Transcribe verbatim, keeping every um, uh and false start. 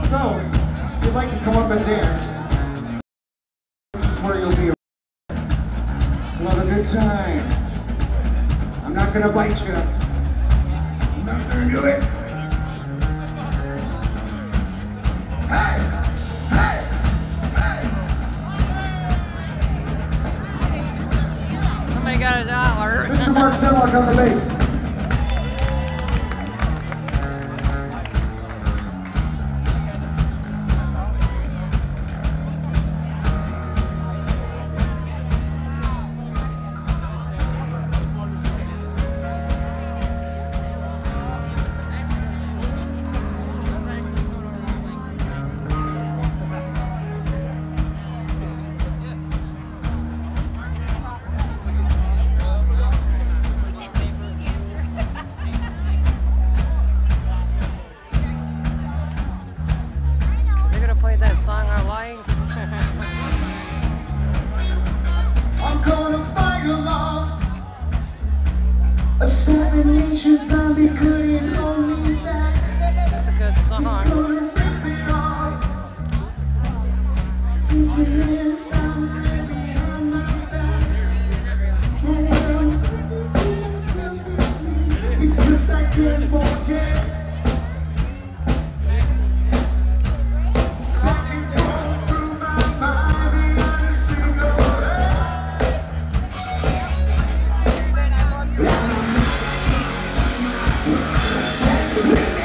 So, if you'd like to come up and dance, this is where you'll be. We'll have a good time. I'm not gonna bite you. I'm not gonna do it. Hey! Hey! Hey! Somebody got a dollar. Mister Mark Sedlock on the bass. Play that song I like. I'm gonna fight them off. Assassination zombie couldn't hold me back. That's a good song. I'm gonna rip it off. Take your hands out right behind my back. But when I'm talking to myself, because I can't forget. Let's go.